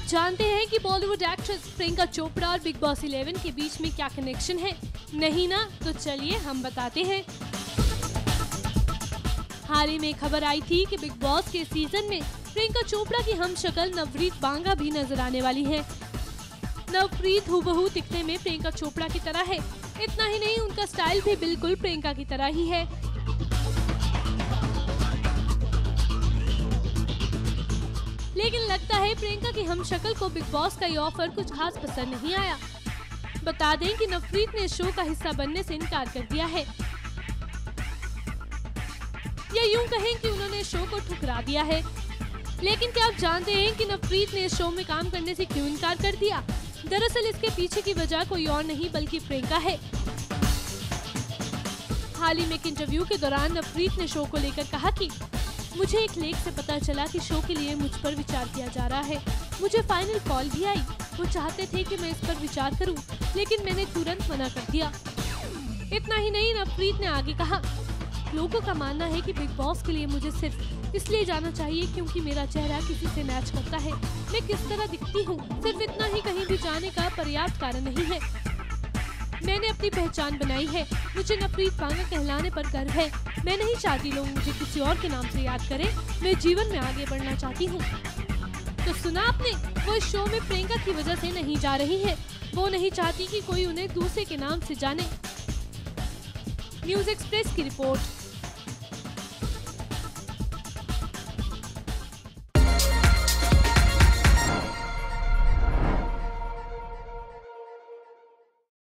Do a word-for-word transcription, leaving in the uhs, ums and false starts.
जानते हैं कि बॉलीवुड एक्ट्रेस प्रियंका चोपड़ा और बिग बॉस इलेवन के बीच में क्या कनेक्शन है? नहीं ना? तो चलिए हम बताते हैं। हाल ही में खबर आई थी कि बिग बॉस के सीजन में प्रियंका चोपड़ा की हमशक्ल नवप्रीत बांगा भी नजर आने वाली है। नवप्रीत हूबहू दिखने में प्रियंका चोपड़ा की तरह है। इतना ही नहीं, उनका स्टाइल भी बिल्कुल प्रियंका की तरह ही है। लेकिन लगता है प्रियंका की हमशक्ल को बिग बॉस का ये ऑफर कुछ खास पसंद नहीं आया। बता दें कि नवप्रीत ने शो का हिस्सा बनने से इनकार कर दिया है, या यूं कहें कि उन्होंने शो को ठुकरा दिया है। लेकिन क्या आप जानते हैं कि नवप्रीत ने शो में काम करने से क्यों इनकार कर दिया? दरअसल इसके पीछे की वजह कोई और नहीं बल्कि प्रियंका है। हाल ही में एक इंटरव्यू के दौरान नवप्रीत ने शो को लेकर कहा कि मुझे एक लेख से पता चला कि शो के लिए मुझ पर विचार किया जा रहा है। मुझे फाइनल कॉल भी आई। वो चाहते थे कि मैं इस पर विचार करूं, लेकिन मैंने तुरंत मना कर दिया। इतना ही नहीं, नवप्रीत ने आगे कहा, लोगों का मानना है कि बिग बॉस के लिए मुझे सिर्फ इसलिए जाना चाहिए क्योंकि मेरा चेहरा किसी से मैच करता है। मैं किस तरह दिखती हूँ, सिर्फ इतना ही कहीं भी जाने का पर्याप्त कारण नहीं है। मैंने अपनी पहचान बनाई है। मुझे नवप्रीत बांगा कहलाने पर गर्व है। मैं नहीं चाहती लोग मुझे किसी और के नाम से याद करें। मैं जीवन में आगे बढ़ना चाहती हूँ। तो सुना आपने, वो इस शो में प्रियंका की वजह से नहीं जा रही है। वो नहीं चाहती कि कोई उन्हें दूसरे के नाम से जाने। न्यूज़ एक्सप्रेस की रिपोर्ट।